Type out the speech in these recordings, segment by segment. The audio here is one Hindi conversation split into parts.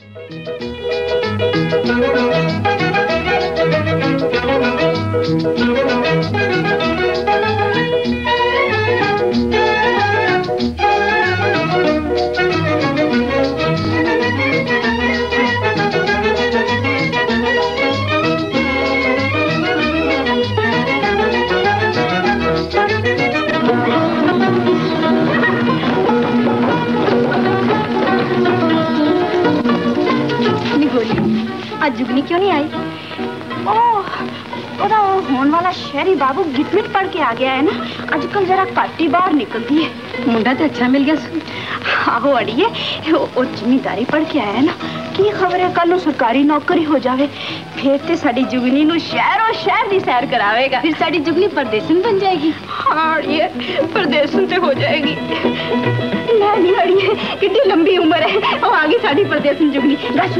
जुगनी क्यों नहीं आई? ओह, होने वाला शहरी बाबू गिटमिट पढ़ के आ गया है ना। आजकल जरा काटी बाहर निकलती है। मुंडा तो अच्छा मिल गया। आहो अड़िए, वो जिम्मेदारी पढ़ के आया है ना की खबर है कल सरकारी नौकरी हो जावे, फिर ते साडी जुगनी नु शहरों शहर दी सैर करावेगा। फिर साडी जुगनी परदेसन बन जाएगी। हाँ अड़िए, परदेसन ते हो जाएगी। नहीं अड़िए, कितनी लंबी उम्र है, वो आगे साडी परदेसन जुगनी।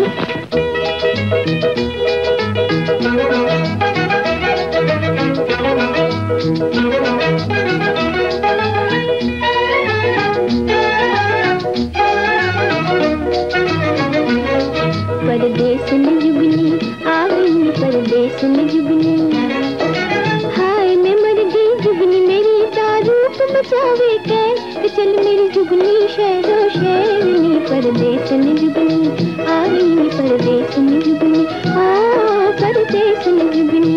परदेस में जुगनी आ गई, परदेस में जुगनी। हाय मैं मर गई जुगनी मेरी तारूफ बचावे कैद, चल मेरी जुगनी शहरों शहरनी। परदेस में जुगनी आ गई, परदेस में जुगनी। हाँ परदेस में जुगनी।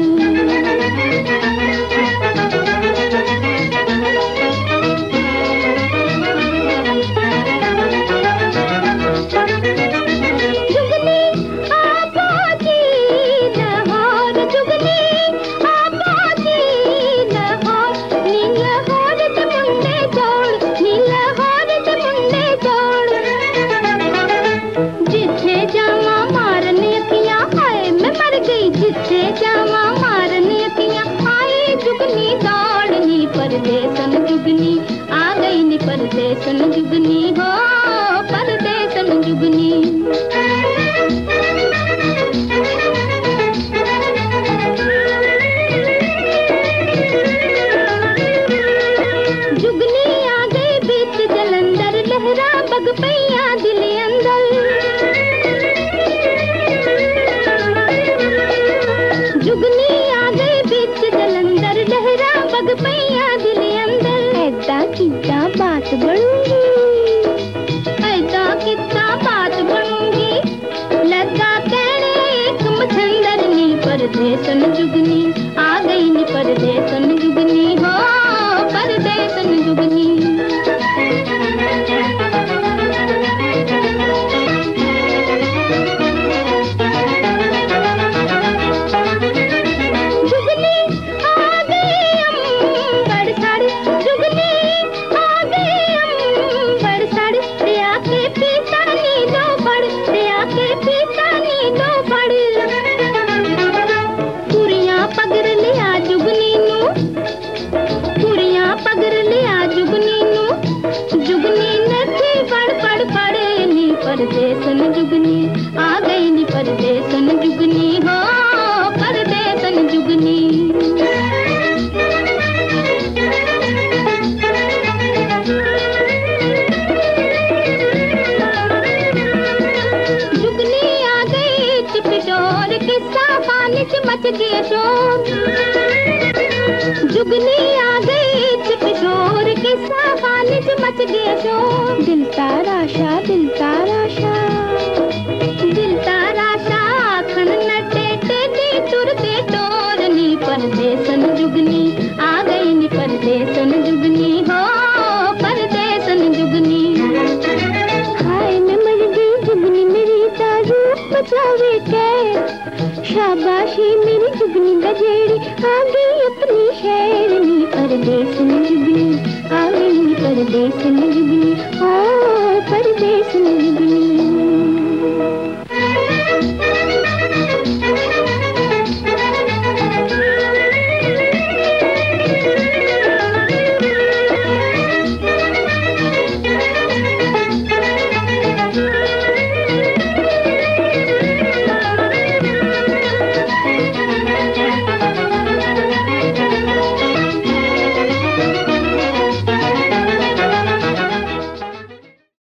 परदेसन जुगनी आ गई नी, परदेसन जुगनी हो, परदेसन जुगनी। जुगनी आ गई बीच जलंधर, लहरा बग पैया दिल अंदर। जुगनी आ गई बीच जलंधर, लहरा बग पैया दिल अंदर। ऐदा कितना बात बनूंगी, ऐदा कितना बात बनूंगी, लगा कहने एक मछंदर नी। परदेसन जुगनी आ गई नी, परदेसन जुगनी हो, परदेसन जुगनी। परदेसन जुगनी आ गई नी, परदेसन जुगनी हो, परदेसन जुगनी। जुगनी आ गई चिपटोर, किस्सा पानी च मच गया शोर। जुगनी आ गई चिपटोर, किस्सा पानी च मच गया शोर। दिल तारा शा, दिल तारा शा, दिल तारा शा आखन नटे टेढ़ी टुरते टोरनी। परदेसन जुगनी आ गई नी, परदेसन जुगनी हो, परदेसन जुगनी। हाय मैं मर गई जुगनी मेरी तारूफ बचावे कैद, शाबाशी मेरी जुगनी गजेड़ी आ गई अपनी शहरनी। परदेसन जुगनी आ गई नी, परदेसन जुगनी। हाँ परदेसन